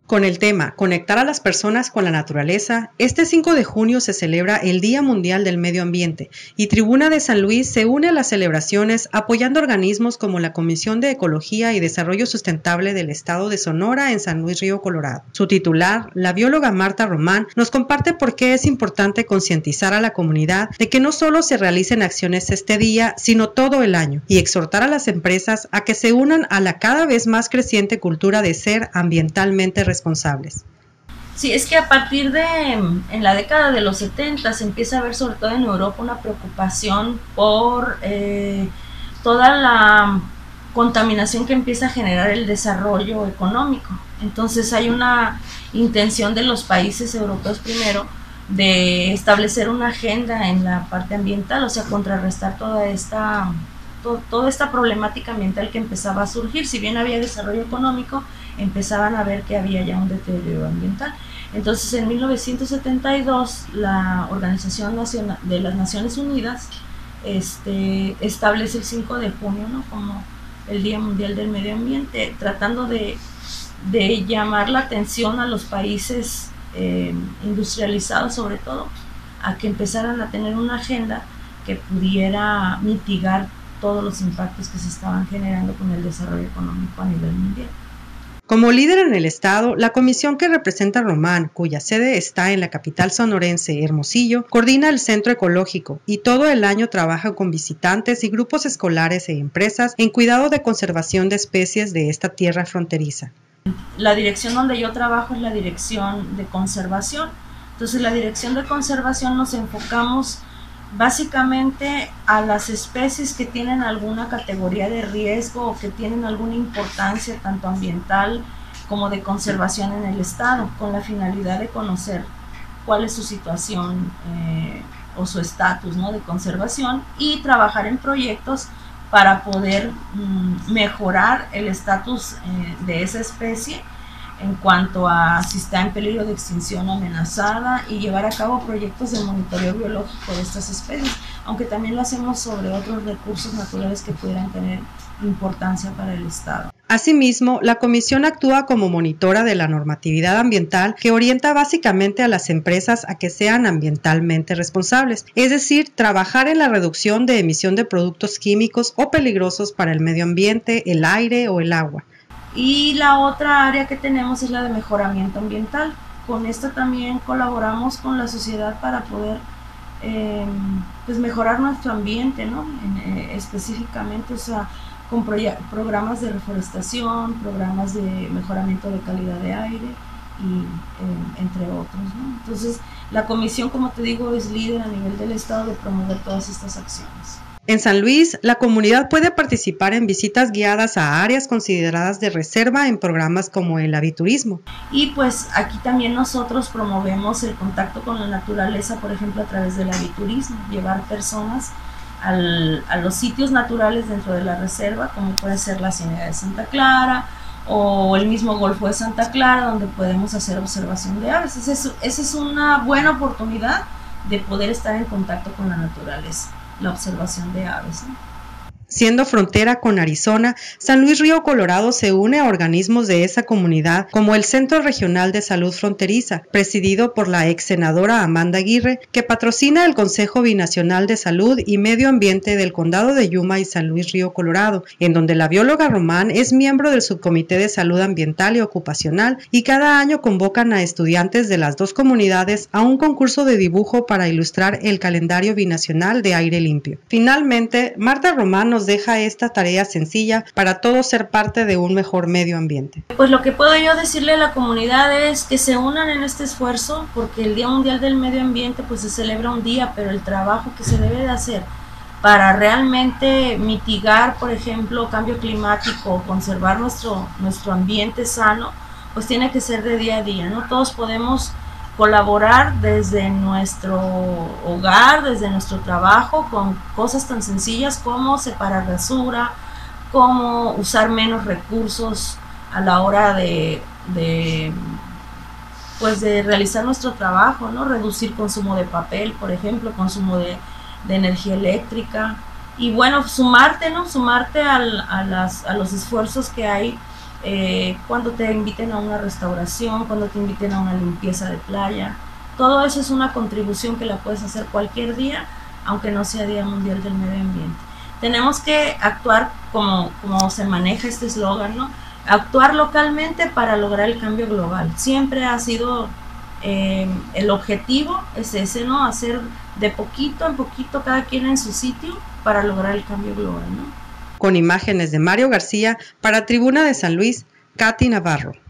Con el tema Conectar a las personas con la naturaleza, este 5 de junio se celebra el Día Mundial del Medio Ambiente y Tribuna de San Luis se une a las celebraciones apoyando organismos como la Comisión de Ecología y Desarrollo Sustentable del Estado de Sonora en San Luis Río Colorado. Su titular, la bióloga Marta Román, nos comparte por qué es importante concientizar a la comunidad de que no solo se realicen acciones este día, sino todo el año, y exhortar a las empresas a que se unan a la cada vez más creciente cultura de ser ambientalmente responsables. Sí, es que a partir en la década de los 70 se empieza a ver, sobre todo en Europa, una preocupación por toda la contaminación que empieza a generar el desarrollo económico. Entonces hay una intención de los países europeos primero de establecer una agenda en la parte ambiental, o sea, contrarrestar toda esta problemática ambiental que empezaba a surgir. Si bien había desarrollo económico, empezaban a ver que había ya un deterioro ambiental. Entonces, en 1972, la Organización de las Naciones Unidas establece el 5 de junio, ¿no?, como el Día Mundial del Medio Ambiente, tratando de llamar la atención a los países industrializados, sobre todo, a que empezaran a tener una agenda que pudiera mitigar todos los impactos que se estaban generando con el desarrollo económico a nivel mundial. Como líder en el estado, la comisión que representa a Román, cuya sede está en la capital sonorense, Hermosillo, coordina el centro ecológico y todo el año trabaja con visitantes y grupos escolares e empresas en cuidado de conservación de especies de esta tierra fronteriza. La dirección donde yo trabajo es la dirección de conservación. Entonces, la dirección de conservación nos enfocamos básicamente a las especies que tienen alguna categoría de riesgo o que tienen alguna importancia tanto ambiental como de conservación en el estado, con la finalidad de conocer cuál es su situación o su estatus, ¿no?, de conservación, y trabajar en proyectos para poder mejorar el estatus de esa especie en cuanto a si está en peligro de extinción o amenazada, y llevar a cabo proyectos de monitoreo biológico de estas especies, aunque también lo hacemos sobre otros recursos naturales que pudieran tener importancia para el estado. Asimismo, la comisión actúa como monitora de la normatividad ambiental que orienta básicamente a las empresas a que sean ambientalmente responsables, es decir, trabajar en la reducción de emisión de productos químicos o peligrosos para el medio ambiente, el aire o el agua. Y la otra área que tenemos es la de mejoramiento ambiental. Con esta también colaboramos con la sociedad para poder pues mejorar nuestro ambiente, ¿no? Específicamente, o sea, con programas de reforestación, programas de mejoramiento de calidad de aire y entre otros, ¿no? Entonces, la comisión, como te digo, es líder a nivel del estado de promover todas estas acciones. En San Luis, la comunidad puede participar en visitas guiadas a áreas consideradas de reserva en programas como el aviturismo. Y pues aquí también nosotros promovemos el contacto con la naturaleza, por ejemplo, a través del aviturismo, llevar personas a los sitios naturales dentro de la reserva, como puede ser la Ciénaga de Santa Clara o el mismo Golfo de Santa Clara, donde podemos hacer observación de aves. Esa es una buena oportunidad de poder estar en contacto con la naturaleza, la observación de aves, ¿no? Siendo frontera con Arizona, San Luis Río Colorado se une a organismos de esa comunidad como el Centro Regional de Salud Fronteriza, presidido por la ex senadora Amanda Aguirre, que patrocina el Consejo Binacional de Salud y Medio Ambiente del Condado de Yuma y San Luis Río Colorado, en donde la bióloga Román es miembro del Subcomité de Salud Ambiental y Ocupacional, y cada año convocan a estudiantes de las dos comunidades a un concurso de dibujo para ilustrar el calendario binacional de aire limpio. Finalmente, Marta Román nos deja esta tarea sencilla para todos ser parte de un mejor medio ambiente. Pues lo que puedo yo decirle a la comunidad es que se unan en este esfuerzo, porque el Día Mundial del Medio Ambiente pues se celebra un día, pero el trabajo que se debe de hacer para realmente mitigar, por ejemplo, cambio climático, conservar nuestro ambiente sano, pues tiene que ser de día a día, ¿no? Todos podemos colaborar desde nuestro hogar, desde nuestro trabajo, con cosas tan sencillas como separar basura, como usar menos recursos a la hora de realizar nuestro trabajo, ¿no? Reducir consumo de papel, por ejemplo, consumo de energía eléctrica, y bueno, sumarte, ¿no? Sumarte a los esfuerzos que hay cuando te inviten a una restauración, cuando te inviten a una limpieza de playa. Todo eso es una contribución que la puedes hacer cualquier día, aunque no sea Día Mundial del Medio Ambiente. Tenemos que actuar como se maneja este eslogan, ¿no? Actuar localmente para lograr el cambio global. Siempre ha sido el objetivo, es ese, ¿no? Hacer de poquito en poquito cada quien en su sitio para lograr el cambio global, ¿no? Con imágenes de Mario García, para Tribuna de San Luis, Katy Navarro.